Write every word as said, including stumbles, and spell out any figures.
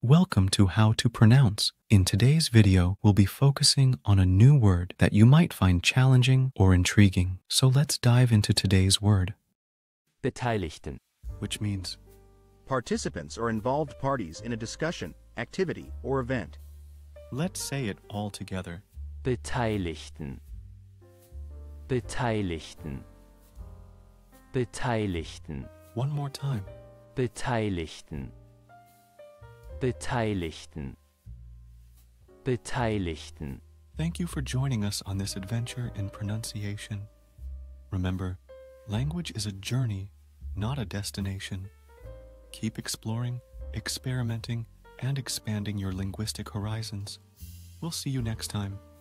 Welcome to How to Pronounce. In today's video, we'll be focusing on a new word that you might find challenging or intriguing. So let's dive into today's word, Beteiligten. which means Participants or involved parties in a discussion, activity, or event. let's say it all together. Beteiligten. Beteiligten. Beteiligten. One more time. Beteiligten. Beteiligten. Beteiligten. Thank you for joining us on this adventure in pronunciation. Remember, language is a journey, not a destination. Keep exploring, experimenting, and expanding your linguistic horizons. We'll see you next time.